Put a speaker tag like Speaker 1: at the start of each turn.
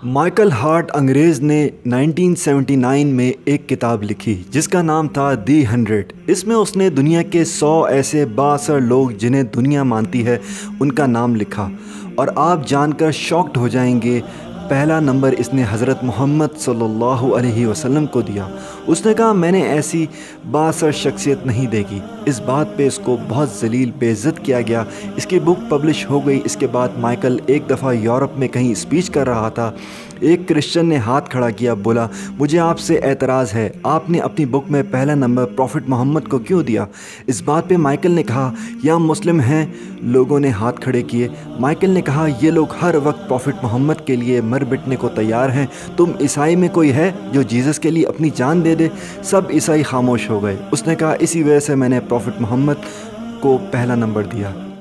Speaker 1: Michael Hart अंग्रेज़ ने 1979 में एक किताब लिखी जिसका नाम था दी 100। इसमें उसने दुनिया के 100 ऐसे बाअसर लोग जिन्हें दुनिया मानती है उनका नाम लिखा। और आप जानकर शॉक्ड हो जाएंगे, पहला नंबर इसने हज़रत मोहम्मद सल्लल्लाहु अलैहि वसल्लम को दिया। उसने कहा मैंने ऐसी बाअसर शख्सियत नहीं देखी। इस बात पे इसको बहुत ज़लील बेइज्जत किया गया। इसकी बुक पब्लिश हो गई। इसके बाद माइकल एक दफ़ा यूरोप में कहीं स्पीच कर रहा था। एक क्रिश्चियन ने हाथ खड़ा किया, बोला मुझे आपसे एतराज़ है, आपने अपनी बुक में पहला नंबर प्रॉफिट मोहम्मद को क्यों दिया। इस बात पे माइकल ने कहा या मुस्लिम हैं। लोगों ने हाथ खड़े किए। माइकल ने कहा ये लोग हर वक्त प्रॉफिट मोहम्मद के लिए मर मिटने को तैयार हैं। तुम ईसाई में कोई है जो जीसस के लिए अपनी जान दे दे। सब ईसाई खामोश हो गए। उसने कहा इसी वजह से मैंने प्रॉफिट मोहम्मद को पहला नंबर दिया।